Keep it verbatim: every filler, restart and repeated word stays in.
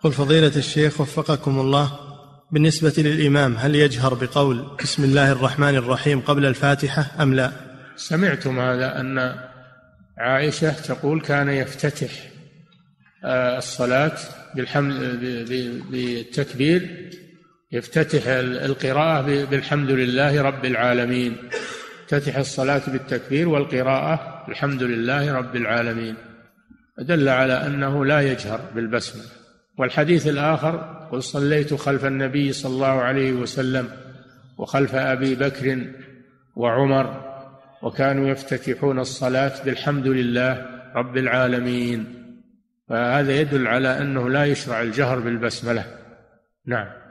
يقول فضيلة الشيخ وفقكم الله، بالنسبة للإمام هل يجهر بقول بسم الله الرحمن الرحيم قبل الفاتحة أم لا؟ سمعتم هذا، أن عائشة تقول كان يفتتح الصلاة بالحمد بالتكبير، يفتتح القراءة بالحمد لله رب العالمين، يفتتح الصلاة بالتكبير والقراءة الحمد لله رب العالمين، دل على أنه لا يجهر بالبسملة. والحديث الآخر قل صليت خلف النبي صلى الله عليه وسلم وخلف أبي بكر وعمر وكانوا يفتتحون الصلاة بالحمد لله رب العالمين، فهذا يدل على أنه لا يشرع الجهر بالبسملة. نعم.